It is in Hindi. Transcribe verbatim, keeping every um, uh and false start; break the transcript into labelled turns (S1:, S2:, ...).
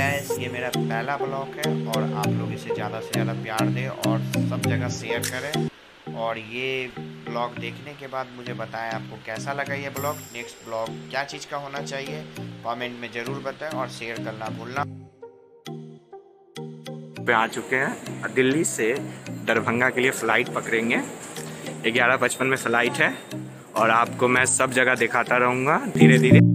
S1: गैस, ये मेरा पहला ब्लॉग है और आप लोग इसे ज़्यादा से ज़्यादा प्यार दें और सब जगह शेयर करें। और ये ब्लॉग देखने के बाद मुझे बताएं आपको कैसा लगा ये ब्लॉग। नेक्स्ट ब्लॉग क्या चीज़ का होना चाहिए कमेंट में ज़रूर बताएं और शेयर करना भूलना।
S2: पे आ चुके हैं, दिल्ली से दरभंगा के लिए फ़्लाइट पकड़ेंगे। ग्यारह पचपन में फ़्लाइट है और आपको मैं सब जगह दिखाता रहूँगा धीरे धीरे।